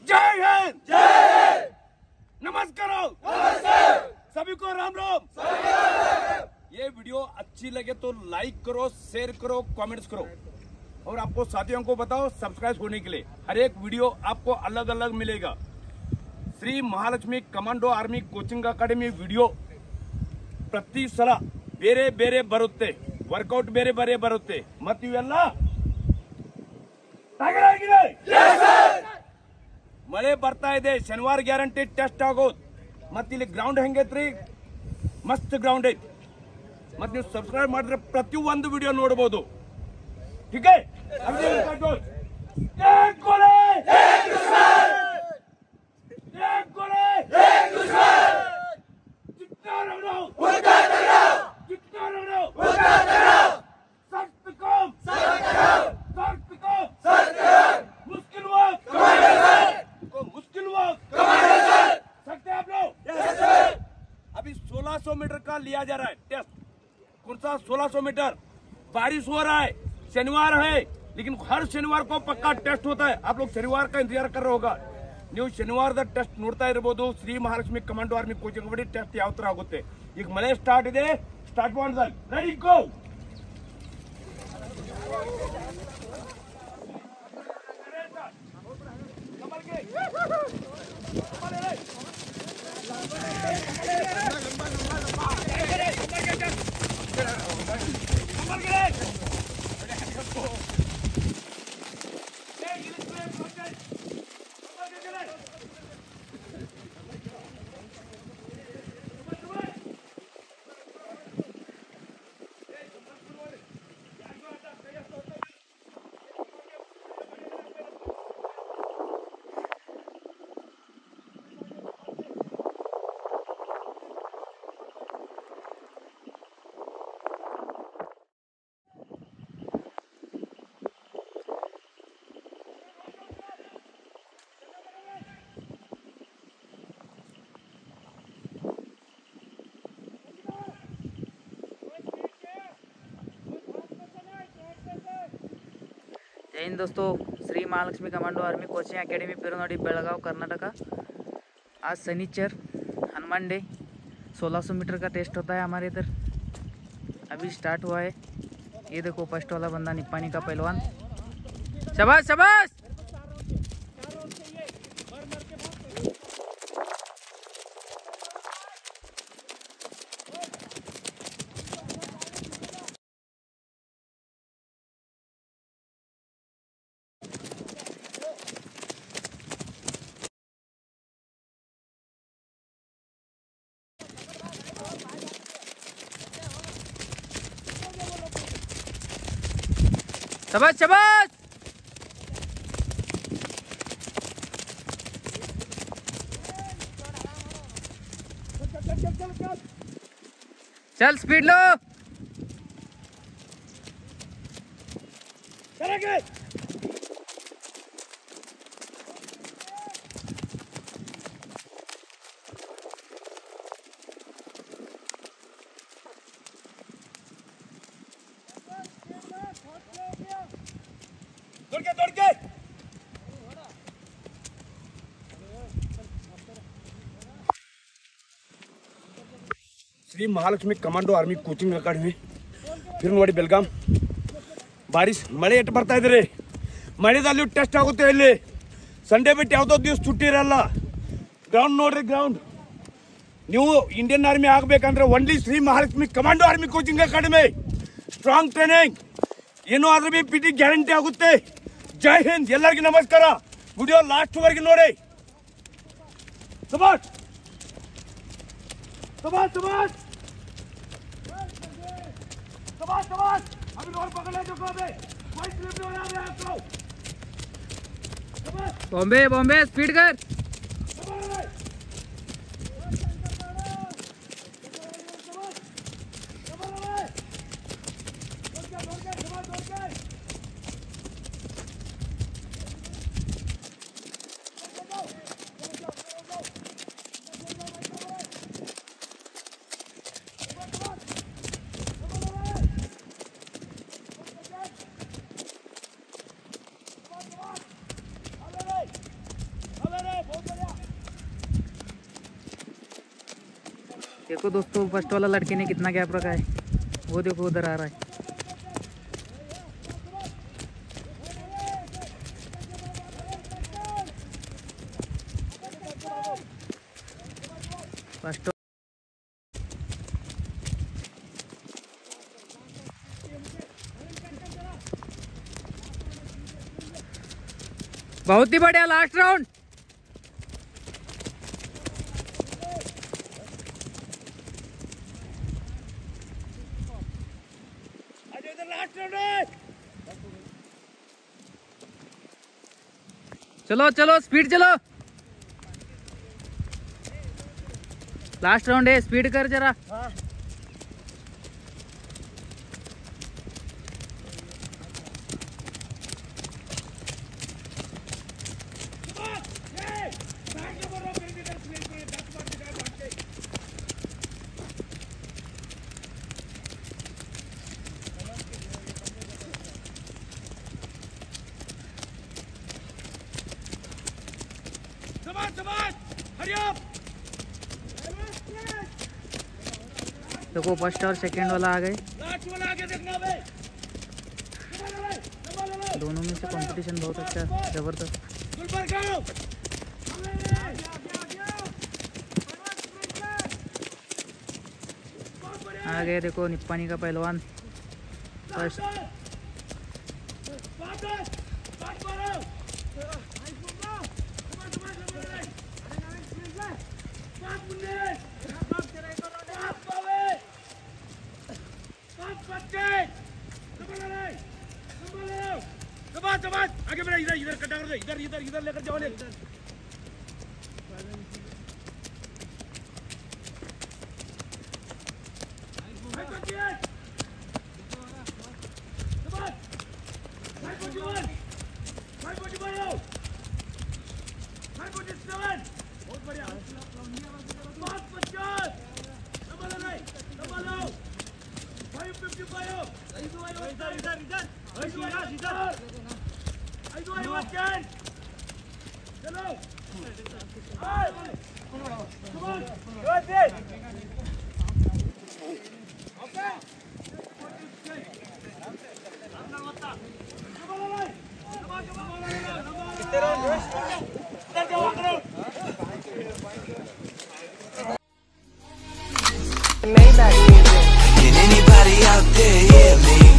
जय हिंद, जय हिंद। नमस्कार, सभी को राम राम। ये वीडियो अच्छी लगे तो लाइक करो, शेयर करो, कमेंट्स करो और आपको साथियों को बताओ सब्सक्राइब होने के लिए। हर एक वीडियो आपको अलग अलग मिलेगा। Shri Mahalakshmi commando army coaching academy video ಪ್ರತಿ ಸಲ ಬೇರೆ ಬೇರೆ ಬರುತ್ತೆ, ವರ್ಕೌಟ್ ಬೇರೆ ಬೇರೆ ಬರುತ್ತೆ ಮತ್ತು ಇವೆಲ್ಲ ತಯಾರಾಗಿದೆ। ಮಳೆ ಬರ್ತಾ ಇದೆ, ಶನಿವಾರ ಗ್ಯಾರಂಟಿ ಟೆಸ್ಟ್ ಆಗೋದು ಮತ್ತು ಇಲ್ಲಿ ಗ್ರೌಂಡ್ ಹೆಂಗೈತ್ರಿ, ಮಸ್ತ್ ಗ್ರೌಂಡ್ ಐತಿ ಮತ್ತು ನೀವು ಸಬ್ಸ್ಕ್ರೈಬ್ ಮಾಡಿದ್ರೆ ಪ್ರತಿ ಒಂದು ವಿಡಿಯೋ ನೋಡಬಹುದು। ठीक है, मुश्किल वक्त सकते हैं आप लोग। अभी 1600 मीटर का लिया जा रहा है टेस्ट। कौन सा 1600 मीटर? बारिश हो रहा है, शनिवार है, लेकिन हर शनिवार को पक्का टेस्ट होता है। आप लोग शनिवार का इंतजार कर रहे होगा। ನೀವು ಶನಿವಾರದ ಟೆಸ್ಟ್ ನೋಡ್ತಾ ಇರಬಹುದು। Shri Mahalakshmi commando army coaching kabaddi test ಯಾವ ತರ ಆಗುತ್ತೆ। ಈಗ ಮಳೆ ಸ್ಟಾರ್ಟ್ ಇದೆ, ಸ್ಟಾರ್ಟ್ ಮಾಡಿದ್ರೆ ರೆಡಿ ಗೋ। जय हिंद दोस्तों। Shri Mahalakshmi commando army coaching academy पेरुनोडी बेळगाव कर्नाटका। आज शनिचर हनुमान डे, 1600 मीटर का टेस्ट होता है हमारे इधर। अभी स्टार्ट हुआ है। ये देखो फर्स्ट वाला बंदा निप्पानी का पहलवान। शाबाश शाबाश। शाबाश शाबाश। चल स्पीड लो। करेंगे दौड़ के Shri Mahalakshmi commando army coaching academy ಫಿರ್ ನೋಡಿ ಬೆಳಗಾಂ। ಬಾರಿಶ್ ಮಳೆ ಎಟ್ಟು ಬರ್ತಾ ಇದ್ರಿ, ಮಳೆದಲ್ಲಿ ಟೆಸ್ಟ್ ಆಗುತ್ತೆ। ಇಲ್ಲಿ ಸಂಡೇ ಬಿಟ್ಟು ಯಾವುದೋ ದಿವಸ छुट्टी ಇರಲ್ಲ। ಗ್ರೌಂಡ್ ನೋಡ್ರಿ, ಗ್ರೌಂಡ್ ನೀವು ಇಂಡಿಯನ್ ಆರ್ಮಿ ಆಗಬೇಕಂದ್ರೆ only Shri Mahalakshmi commando army coaching academy. Strong training, ಏನೋ ಆದ್ರೂ ಬಿ PT ಗ್ಯಾರಂಟಿ ಆಗುತ್ತೆ। जय हिंद, ಎಲ್ಲರಿಗೂ ನಮಸ್ಕಾರ। ವಿಡಿಯೋ ಲಾಸ್ಟ್ ವರೆಗೆ ನೋಡಿ। शाबाश शाबाश शाबाश शाबाश शाबाश। अभी और पकड़ ले, देखो अबे कोई स्लिप नहीं होना है आपको। शाबाश बॉम्बे बॉम्बे स्पीड कर। देखो दोस्तों, फर्स्ट वाला लड़के ने कितना गैप रखा है, वो देखो उधर आ रहा है। फर्स्ट बहुत ही बढ़िया, लास्ट राउंड। चलो चलो स्पीड चलो, लास्ट राउंड है, स्पीड कर जरा। देखो फर्स्ट और सेकंड वाला आ गए, दोनों में से कंपटीशन बहुत अच्छा, जबरदस्त। आ गए देखो निप्पानी का पहलवान फर्स्ट। आगे बढ़ा, इधर इधर कटा कर दे, इधर इधर इधर लेकर जाओ। बहुत बढ़िया, Maybach music. Can anybody out there hear me?